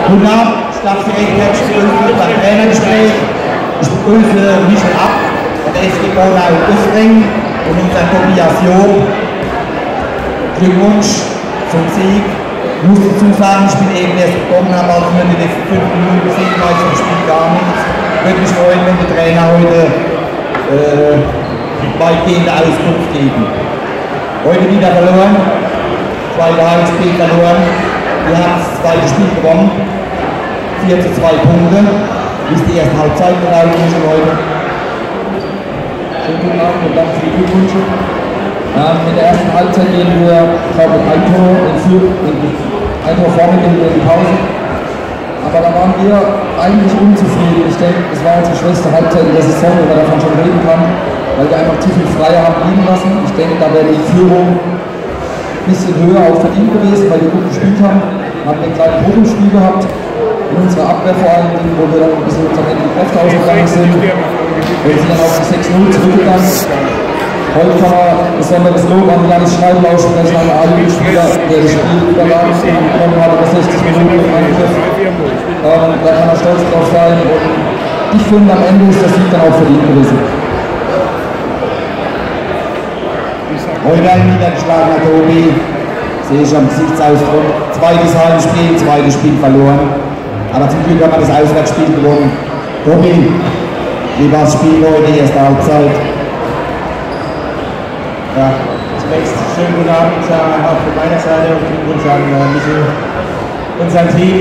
Guten Abend, ich darf Sie recht herzlich begrüßen beim Trainergespräch. Ich begrüße Michel Ab von der SG Bornau Östring und unseren Tobias Job. Glückwunsch zum Sieg. Ich muss dazu sagen, ich bin eben erst gekommen, habe auch nur die letzten 5 Minuten gesehen, weil zum Spiel gar nichts. Ich würde mich freuen, wenn die Trainer heute weitgehende Auskunft geben. Heute wieder verloren, zweite Halbspiel verloren. Wir haben das zweite Spiel gewonnen, 4:2 Punkte. Wie ist die erste Halbzeit gelaufen, Leute? Schönen guten Abend und danke für die Glückwünsche. In der ersten Halbzeit gehen wir, glaube ich, ein Tor vorne gehen wir in die Pause. Aber da waren wir eigentlich unzufrieden. Ich denke, es war unsere schwächste Halbzeit in der Saison, wenn man davon schon reden kann, weil wir einfach zu viel Freier haben liegen lassen. Ich denke, da wäre die Führung ein bisschen höher auch verdient gewesen, weil wir gut gespielt haben. Wir haben einen kleinen Bruch im Spiel gehabt, in unserer Abwehr vor allem, wo wir dann ein bisschen unter die Kräfte ausgegangen sind. Wir sind dann auf die 6:0 zurückgegangen. Heute kann man besonderes Lob an Janis Schneidl aussprechen, an alle Spieler, der das Spiel überragend bekommen hat, über 60 Minuten im Angriff. Da kann er stolz drauf sein. Und ich finde, am Ende ist das Sieg dann auch verdient gewesen. Heute ein niedergeschlagener Tobi, sehe ich am Gesichtsausdruck. Zweites Heimspiel, zweites Spiel verloren. Aber zum Glück haben wir das Auswärtsspiel gewonnen. Tobi, wie war das Spiel heute, die erste Halbzeit? Ja, zunächst schönen guten Abend auch von meiner Seite und Glückwunsch an Michel und sein Team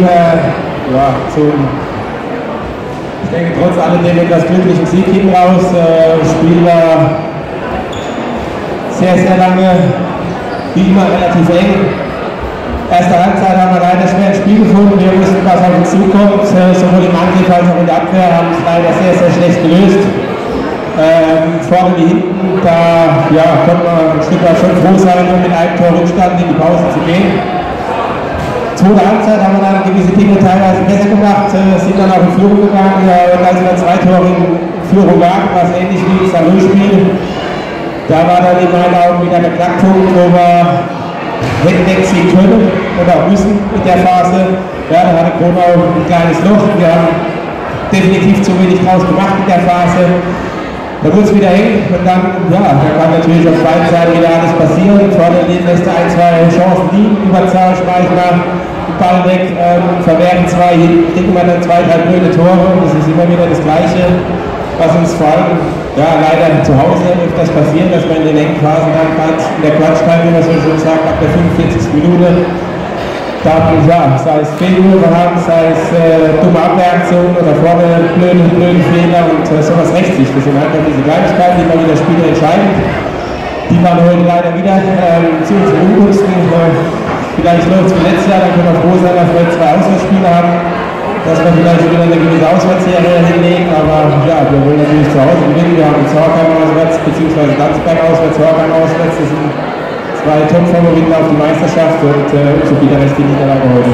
ich denke, trotz alledem etwas glücklichen Sieg hinten raus. Das Spiel war sehr, sehr lange, wie immer relativ eng. Erste Halbzeit haben wir leider schwer ein Spiel gefunden. Wir wussten, was auf uns zukommt. Sowohl im Angriff als auch in der Abwehr haben es leider sehr, sehr schlecht gelöst. Vorne wie hinten, da konnte man ein Stück weit schon froh sein, mit einem Tor Rückstand in die Pause zu gehen. Zweite Halbzeit haben wir dann gewisse Dinge teilweise besser gemacht, sind dann auch in Führung gegangen. Und als wir 2 Tore in Führung waren, war es ähnlich wie das Nullspiel. Da war dann in meinen Augen wieder der Knackpunkt, wo wir hätten wegziehen können oder müssen in der Phase. Ja, da hatte Kronau ein kleines Loch. Wir haben definitiv zu wenig draus gemacht in der Phase. Da wurde es wieder eng und dann kann natürlich auf beiden Seiten wieder alles passieren. Vorne lässt er 1, 2 Chancen liegen, Überzahl, Schmeichler, Ball weg, verwerten 2, hinten kriegen wir dann 2, 3 blöde Tore. Das ist immer wieder das Gleiche, was uns vor allem leider zu Hause öfters passiert, dass wir in den engen Phasen dann in der Klatschtime, wie man so schön sagt, ab der 45. Minute sei es Fehlwürfe haben, sei es dumme Abwehraktionen oder vorne blöde Fehler und sowas rächt sich. Das sind einfach diese Kleinigkeiten, die mal wieder Spiele entscheiden. Die waren heute leider wieder zu unseren Ungunsten. Vielleicht läuft es wie letztes Jahr, dann können wir froh sein, dass wir jetzt 2 Auswärtsspiele haben, dass wir vielleicht wieder eine gewisse Auswärtsserie hinlegen, aber wir wollen natürlich zu Hause gewinnen. Wir haben jetzt Horkheim auswärts, beziehungsweise Landsberg auswärts, Horkheim auswärts. Das sind 2 Top-Favoriten auf die Meisterschaft und so bitter ist die Niederlage heute.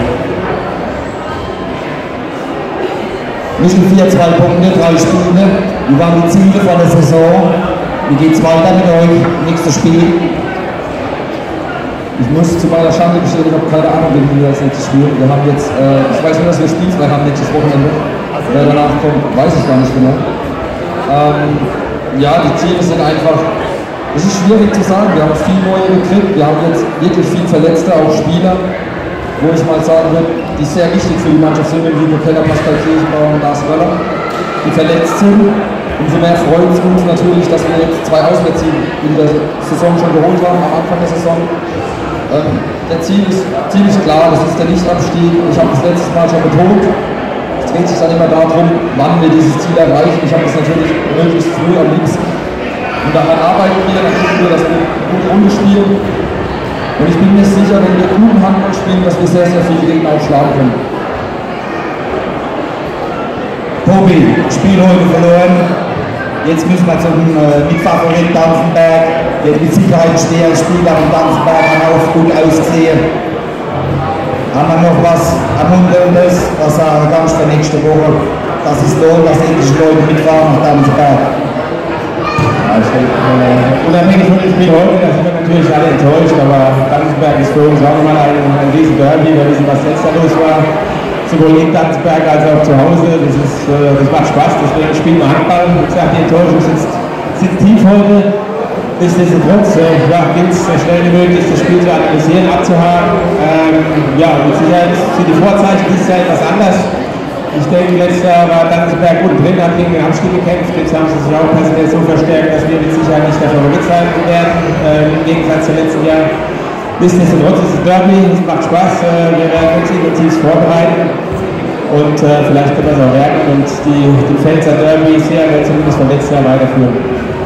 Michel 4:2 Punkte, 3 Spiele. Wie waren die Ziele von der Saison? Wie geht es weiter mit euch? Nächstes Spiel? Ich muss zu meiner Schande gestehen, ich habe keine Ahnung, wie wir das nächste Spiel. Wir haben jetzt, ich weiß nur, dass wir spielfrei haben nächstes Wochenende. Wer danach kommt, weiß ich gar nicht genau. Die Ziele sind einfach. Es ist schwierig zu sagen, wir haben viel neue gekriegt, wir haben jetzt wirklich viel Verletzte, auch Spieler, wo ich mal sagen würde, die sehr wichtig für die Mannschaft sind, wie Keller, Pascal Kirchenbauer und Lars Röller, die verletzt sind. Umso mehr freut es uns natürlich, dass wir jetzt 2 Auswärtssiege in der Saison schon geholt haben, am Anfang der Saison. Der Ziel ist ziemlich klar, das ist der Nichtabstieg. Ich habe das letztes Mal schon betont. Es dreht sich dann immer darum, wann wir dieses Ziel erreichen. Ich habe das natürlich möglichst früh am liebsten. Und daran arbeiten wir, dann gucken wir, dass wir eine gute Runde spielen. Und ich bin mir sicher, wenn wir guten Handball spielen, dass wir sehr, sehr viele Gegner auch schlagen können. Tobi, Spiel heute verloren. Jetzt müssen wir zum Mitfavorit Dampfenberg. Der mit Sicherheit steher Spieler von Dampfenberg haben auch gut ausgesehen. Haben wir noch was Ermunterndes, was sagen ganz für nächste Woche, dass es lohnt, dass endlich Leute mitfahren nach Dampfenberg? Unabhängig von dem Spiel heute, da sind wir natürlich alle enttäuscht, aber Dampfenberg ist für uns auch nochmal ein riesen Derby, wir wissen, was letztes Jahr los war. sowohl in Danzberg als auch zu Hause. Das macht Spaß, deswegen spielen wir Handball. Wie gesagt, die Enttäuschung sitzt tief heute. Nichtsdestotrotz gilt es so schnell wie möglich, das Spiel zu analysieren, abzuhaken. Mit Sicherheit sind die Vorzeichen dieses Jahr etwas anders. Ich denke, letztes Jahr war Danzberg gut drin, hat gegen den Abstieg gekämpft. Jetzt haben sie sich auch personell so verstärkt, dass wir mit Sicherheit nicht der Favorit sein werden, im Gegensatz zum letzten Jahr. Nichtsdestotrotz ist es Derby, es macht Spaß, wir werden uns intensiv vorbereiten und vielleicht können wir es auch merken und die Pfälzer Derby-Serie zumindest vom letzten Jahr weiterführen.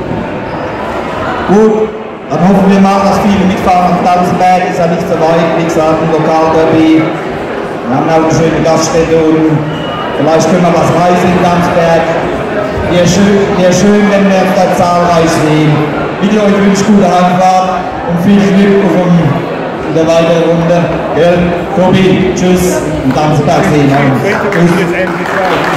Gut, dann hoffen wir mal, dass viele mitfahren. Danzberg ist ja nicht so weit, wie gesagt, ein Lokalderby. Wir haben auch eine schöne Gaststätte und vielleicht können wir was reisen in Danzberg. Wäre schön, wenn wir da zahlreich sehen. Ich wünsche gute Heimfahrt und viel Glück in der weiteren Runde. Tobi, tschüss und Danzberg sehen wir uns.